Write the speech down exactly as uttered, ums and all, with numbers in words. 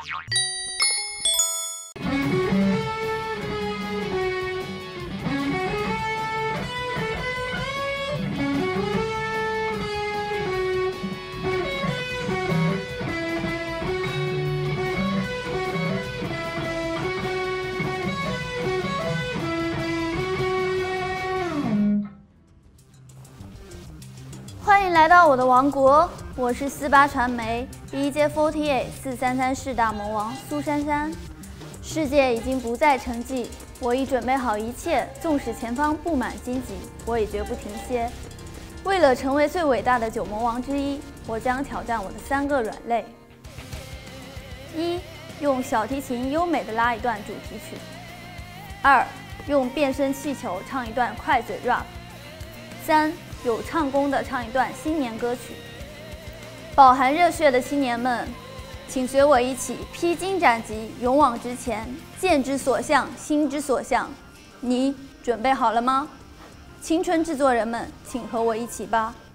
欢迎来到我的王国，我是四八传媒第一届 Forty Eight 四三三世大魔王苏珊珊。世界已经不再沉寂，我已准备好一切，纵使前方布满荆棘，我也绝不停歇。为了成为最伟大的九魔王之一，我将挑战我的三个软肋：一、用小提琴优美的拉一段主题曲；二、用变声气球唱一段快嘴 rap；三、有唱功的唱一段新年歌曲。饱含热血的青年们，请随我一起披荆斩棘，勇往直前，剑之所向，心之所向。你准备好了吗？青春制作人们，请和我一起吧。